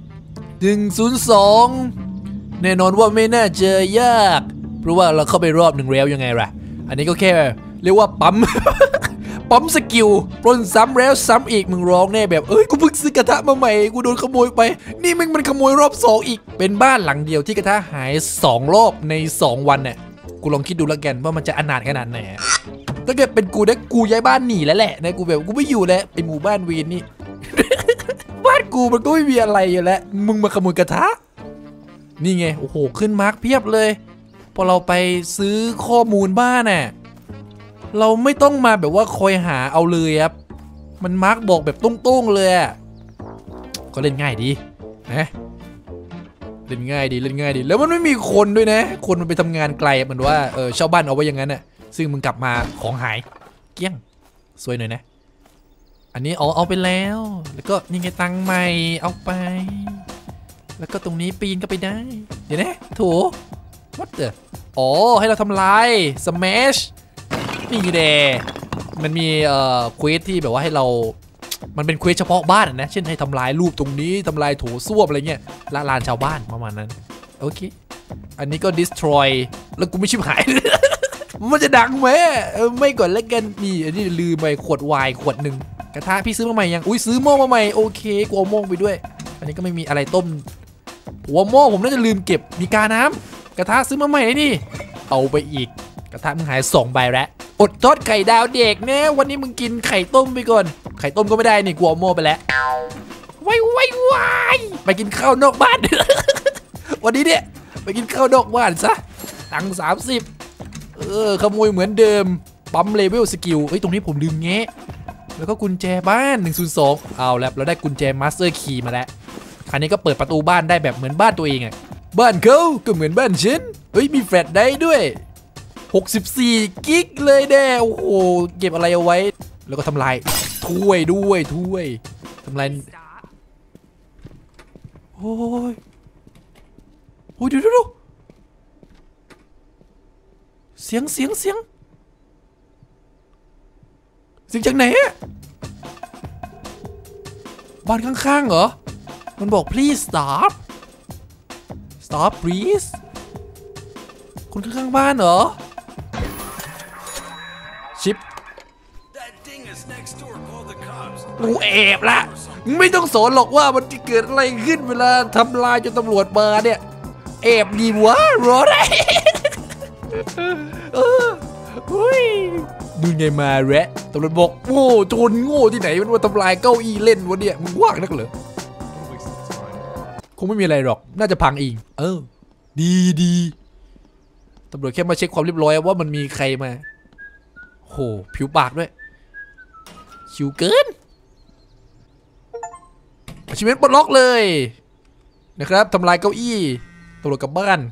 102แน่นอนว่าไม่น่าเจอยากเพราะว่าเราเข้าไปรอบหนึ่งแล้วยังไงล่ะอันนี้ก็แค่เรียกว่าปั๊ม ปั๊มสกิลปล้นซ้ำแล้วซ้ำอีกมึงร้องแน่แบบเอ้ยกูเพิ่งซื้อกระทะมาใหม่กูโดนขโมยไปนี่มันขโมยรอบ2อีกเป็นบ้านหลังเดียวที่กระทะหาย2รอบใน2วันเนี่ยกูลองคิดดูแล้วกันว่ามันจะอนาถขนาดไหนถ้าเกิดเป็นกูนะกูย้ายบ้านหนีแล้วแหละนะกูแบบกูไม่อยู่แล้วไอหมู่บ้านวีนนี่ บ้านกูมันก็ไม่มีอะไรอยู่แล้วมึงมาขโมยกระทะนี่ไงโอ้โหขึ้นมาร์กเพียบเลยพอเราไปซื้อข้อมูลบ้านน่ะเราไม่ต้องมาแบบว่าคอยหาเอาเลยครับมันมาร์กบอกแบบตุ้งๆเลยก็เล่นง่ายดีนะเล่นง่ายดีแล้วมันไม่มีคนด้วยนะคนมันไปทำงานไกลมันว่าชาวบ้านเอาไว้อย่างนั้นน่ะซึ่งมึงกลับมาของหายเกี้ยงสวยหน่อยนะอันนี้เอาไปแล้วแล้วก็นี่ไงตังใหม่เอาไปแล้วก็ตรงนี้ปีนก็ไปได้เดี๋ยวนะโถ what the อ๋อให้เราทำลาย smash นี่แดมันมีเควสที่แบบว่าให้เรามันเป็นเควสเฉพาะบ้านนะเช่นให้ทำลายรูปตรงนี้ทำลายโถส้วมอะไรเงี้ยละลานชาวบ้านประมาณนั้นโอเคอันนี้ก็ destroy แล้วกูไม่ชิบหาย มันจะดังไหมไม่ก่อนแล้วกันนี่อันนี้ลืมไปขวดไวน์ขวดหนึ่งกระทะพี่ซื้อมาใหม่ยังอุ้ยซื้อหม้อมาใหม่โอเคกูเอาหม้อไปด้วยอันนี้ก็ไม่มีอะไรต้มหัวหม้อผมน่าจะลืมเก็บมีกาน้ำกระทะซื้อมาใหม่นี่เอาไปอีกกระทะมึงหาย2 ใบแล้วอดทอดไข่ดาวเด็กนะวันนี้มึงกินไข่ต้มไปก่อนไข่ต้มก็ไม่ได้นี่กูเอาหม้อไปแล้วไวไปกินข้าวนอกบ้าน วันนี้เนี่ยไปกินข้าวนอกบ้านซะตังค์30ขโมยเหมือนเดิมปั๊มเลเวลสกิลเฮ้ยตรงนี้ผมลืมแงะแล้วก็กุญแจบ้าน102เอาแล้วเราได้กุญแจมาสเตอร์คีย์มาแล้วคราวนี้ก็เปิดประตูบ้านได้แบบเหมือนบ้านตัวเองอะบ้านเขาก็เหมือนบ้านฉันเฮ้ยมีแฟลชได้ด้วย64 กิกเลยแน่โอ้โหเก็บอะไรเอาไว้แล้วก็ทำลายถ้วยด้วยทำลายโอ้ยดูเสียงจากไหนอะบ้านข้างๆเหรอมันบอก please stop please คนข้างๆบ้านเหรอชิปกูแอบละไม่ต้องสอนหรอกว่ามันจะเกิดอะไรขึ้นเวลาทำลายจนตำรวจมาเนี่ยแอบดีวะรอได้ ดูไงมาแระตำรวจบอกโง่โจรโง่ที่ไหนมันมาทำลายเก้าอี้เล่นวะเนี่ยมึงว่างนักเหรอคงไม่มีอะไรหรอกน่าจะพังเองดีตำรวจแค่มาเช็คความเรียบร้อยว่ามันมีใครมาโหผิวปากด้วยชิวเกินชิเมนปลดล็อกเลยนะครับทำลายเก้าอี้ตำรวจกลับบ้าน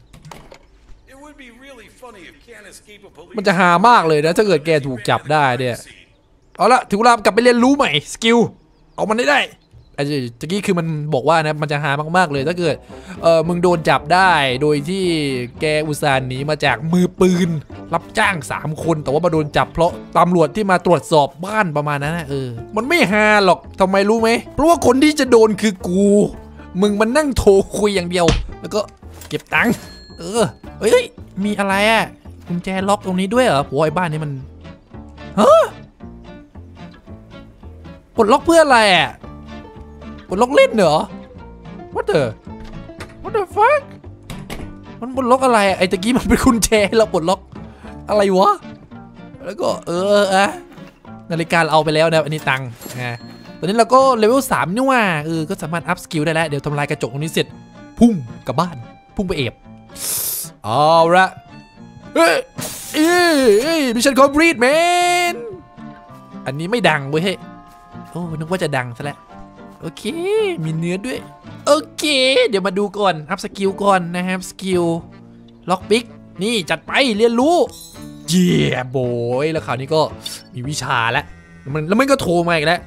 มันจะหามากเลยนะถ้าเกิดแกถูกจับได้เนี่ยเอาละถึงเวลากลับไปเรียนรู้ใหม่สกิลเอามันได้ไอ้ตะกี้คือมันบอกว่านะมันจะหามากๆเลยถ้าเกิดมึงโดนจับได้โดยที่แกอุตส่าห์หนีมาจากมือปืนรับจ้าง3 คนแต่ว่ามาโดนจับเพราะตำรวจที่มาตรวจสอบบ้านประมาณนั้นนะมันไม่ฮาหรอกทำไมรู้ไหมเพราะว่าคนที่จะโดนคือกูมึงมันนั่งโทรคุยอย่างเดียวแล้วก็เก็บตังค์เฮ้ยมีอะไรอ่ะกุญแจล็อกตรงนี้ด้วยเหรอโอ้ยบ้านนี้มันปลดล็อกเพื่ออะไรอ่ะปลดล็อกเล่นเหรอ what the fuck มันปลดล็อกอะไรไอ้ตะกี้มันเป็นกุญแจเราปลดล็อกอะไรวะแล้วก็นาฬิกาเราเอาไปแล้วนะอันนี้ตังค์ตอนนี้เราก็เลเวล3นี่ว่าก็สามารถอัพสกิลได้แล้วเดี๋ยวทำลายกระจกตรงนี้เสร็จพุ่งกลับบ้านพุ่งไปเอฟเอาละมิชชั่นคอมพลีทแมนอันนี้ไม่ดังเว้ยโอ้นึกว่าจะดังซะแล้วโอเคมีเนื้อด้วยโอเคเดี๋ยวมาดูก่อนอัพสกิลก่อนนะครับสกิลล็อกปิกนี่จัดไปเรียนรู้เย่โบยแล้วคราวนี้ก็มีวิชาแล้วมันก็โทรมาอีกแล้ว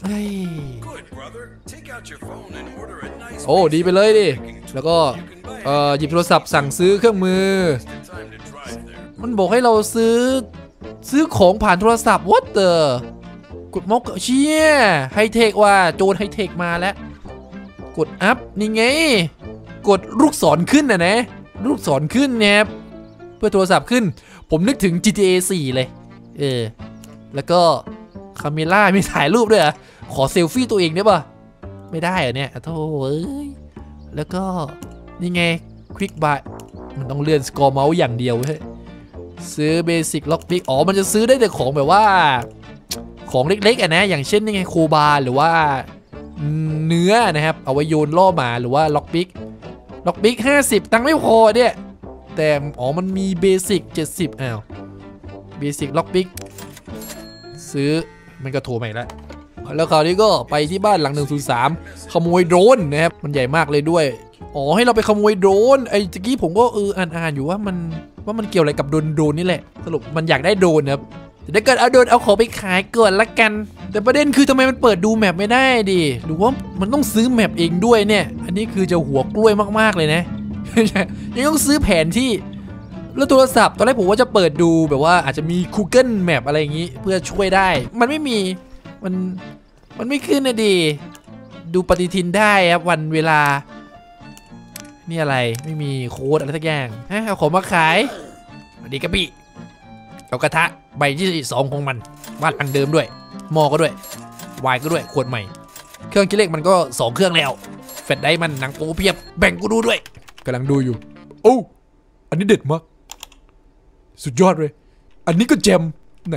โอ้ดีไปเลยดิแล้วก็หยิบโทรศัพท์สั่งซื้อเครื่องมือมันบอกให้เราซื้อของผ่านโทรศัพท์ what the กดม็อกเชี่ยไฮเทคว่ะโจรไฮเทคมาแล้วกดอัพนี่ไงกดลูกศรขึ้นนะลูกศรขึ้นเนี่ยเพื่อโทรศัพท์ขึ้นผมนึกถึง GTA 4 เลยแล้วก็คาเมล่ามีถ่ายรูปด้วยอ่ะขอเซลฟี่ตัวเองได้ป่ะไม่ได้เหรอเนี่ยโธ่เอ้ยแล้วก็นี่ไงควิกบายมันต้องเลื่อนสกอร์เมาส์อย่างเดียวเว้ยซื้อเบสิกล็อกพิกอ๋อมันจะซื้อได้แต่ของแบบว่าของเล็กๆอ่ะนะอย่างเช่นนี่ไงโคบาหรือว่าเนื้อนะครับเอาไว้โยนล่อหมาหรือว่าล็อกพิก50ตังค์ไม่พอเนี่ยแต่อ๋อมันมีเบสิก70อ้าวเบสิกล็อกพิกซื้อมันก็โทรมาอีกแล้วคราวนี้ก็ไปที่บ้านหลัง103ขโมยโดรนนะครับมันใหญ่มากเลยด้วยอ๋อให้เราไปขโมยโดรนไอ้ตะกี้ผมก็อ่านอยู่ว่ามันเกี่ยวอะไรกับโดรนนี่แหละสรุปมันอยากได้โดรนครับแต่ถ้าเกิดเอาโดรนเอาของไปขายก่อนละกันแต่ประเด็นคือทำไมมันเปิดดูแมปไม่ได้ดิหรือว่ามันต้องซื้อแมปเองด้วยเนี่ยอันนี้คือจะหัวกล้วยมากๆเลยนะยังต้องซื้อแผนที่แล้วโทรศัพท์ตอนแรกผมว่าจะเปิดดูแบบว่าอาจจะมี Google Map อะไรอย่างนี้เพื่อช่วยได้มันไม่มีมันไม่ขึ้นนะดิดูปฏิทินได้ครับวันเวลานี่อะไรไม่มีโค้ดอะไรสักอย่างเอาของมาขายสวัสดีกระบี่เอากระทะใบที่2ของมันบ้านหลังเดิมด้วยหม้อก็ด้วยวายก็ด้วยขวดใหม่เครื่องคิดเลขมันก็2เครื่องแล้วแฟลชไดรฟ์มันหนังโป๊เพียบแบ่งกูดูด้วยกำลังดูอยู่โอ้อันนี้เด็ดมากสุดยอดเลยอันนี้ก็แจมไหน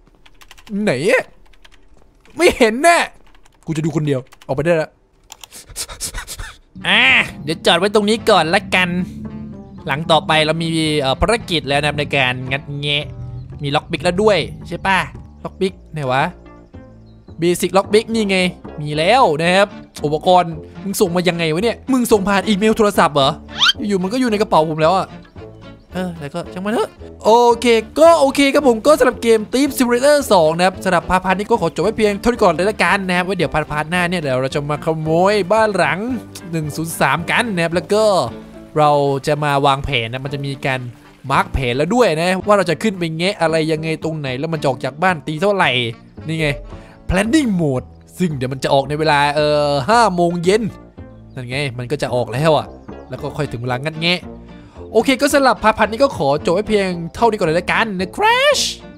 ไม่เห็นแน่กูจะดูคนเดียวออกไปได้แล้วเดี๋ยวจอดไว้ตรงนี้ก่อนละกันหลังต่อไปเรามีภารกิจแล้วนะในการงัดแงะมีล็อกปิกแล้วด้วยใช่ป่ะล็อกปิกไหนวะเบสิกล็อกปิกนี่ไงมีแล้วนะครับอุปกรณ์มึงส่งมายังไงวะเนี่ยมึงส่งผ่านอีเมลโทรศัพท์เหรออยู่มันก็อยู่ในกระเป๋าผมแล้วอะแล้วก็ช่างมันเถอะโอเคก็โอเคครับผมก็สำหรับเกม Thief Simulator 2นะครับสำหรับพาร์ทนี้ก็ขอจบไว้เพียงเท่านี้ก่อนเลยละกันนะครับไว้เดี๋ยวพาร์ทหน้าเนี่ยเดี๋ยวเราจะมาขโมยบ้านหลัง103กันนะครับแล้วก็เราจะมาวางแผนนะมันจะมีการมาร์กแผนแล้วด้วยนะว่าเราจะขึ้นไปแงะอะไรยังไงตรงไหนแล้วมันจะออกจากบ้านตีเท่าไหร่นี่ไง planning mode ซึ่งเดี๋ยวมันจะออกในเวลา5 โมงเย็นนั่นไงมันก็จะออกแล้วอ่ะแล้วก็ค่อยถึงเวลางัดแงะโอเคก็สำหรับพาร์ทนี้ก็ขอจบไว้เพียงเท่านี้ก่อนเลยละกันนะ Crash